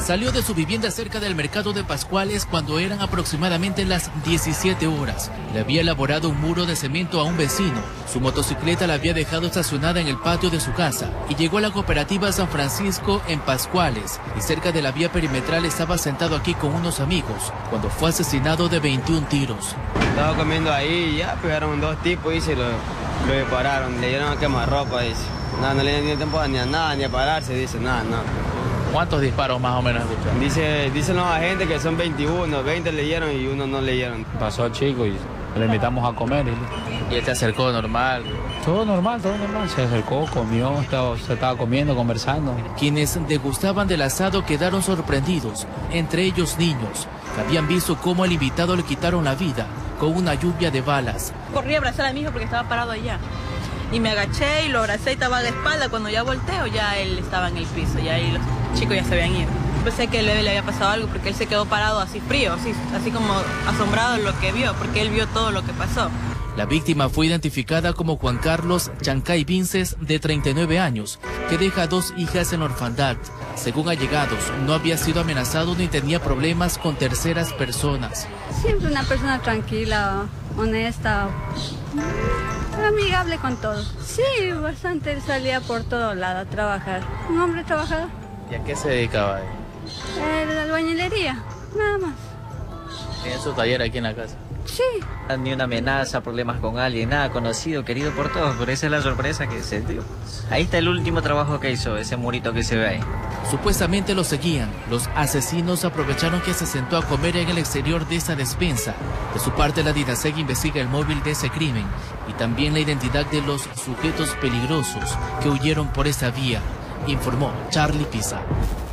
Salió de su vivienda cerca del mercado de Pascuales cuando eran aproximadamente las 17 horas. Le había elaborado un muro de cemento a un vecino. Su motocicleta la había dejado estacionada en el patio de su casa y llegó a la cooperativa San Francisco en Pascuales y cerca de la vía perimetral estaba sentado aquí con unos amigos cuando fue asesinado de 21 tiros. Estaba comiendo ahí y ya pegaron dos tipos y se lo dispararon, le dieron a quemarropa, dice. No le dieron ni tiempo ni a nada, ni a pararse, dice, nada. ¿Cuántos disparos más o menos escucharon? Dicen los agentes que son 21, 20 leyeron y uno no leyeron. Pasó al chico y le invitamos a comer. ¿Y él se acercó normal? Todo normal. Se acercó, comió, se estaba comiendo, conversando. Quienes degustaban del asado quedaron sorprendidos, entre ellos niños, que habían visto cómo al invitado le quitaron la vida con una lluvia de balas. Corrí a abrazar a mi hijo porque estaba parado allá. Y me agaché y lo abracé y estaba de espalda. Cuando ya volteo, ya él estaba en el piso, ya ahí los chicos ya se habían ido. Pensé que al bebé le había pasado algo porque él se quedó parado así frío, así como asombrado en lo que vio, porque él vio todo lo que pasó. La víctima fue identificada como Juan Carlos Chancay Vinces, de 39 años, que deja 2 hijas en orfandad. Según allegados, no había sido amenazado ni tenía problemas con terceras personas. Siempre una persona tranquila, honesta, amigable con todo. Sí, bastante, él salía por todo lado a trabajar. Un hombre trabajador. ¿Y a qué se dedicaba él? La albañilería, nada más. ¿Tenía su taller aquí en la casa? Sí. Ni una amenaza, problemas con alguien, nada, conocido, querido por todos, pero esa es la sorpresa que se dio. Ahí está el último trabajo que hizo, ese murito que se ve ahí. Supuestamente lo seguían. Los asesinos aprovecharon que se sentó a comer en el exterior de esa despensa. De su parte, la DINASEC investiga el móvil de ese crimen y también la identidad de los sujetos peligrosos que huyeron por esa vía, informó Charlie Pisa.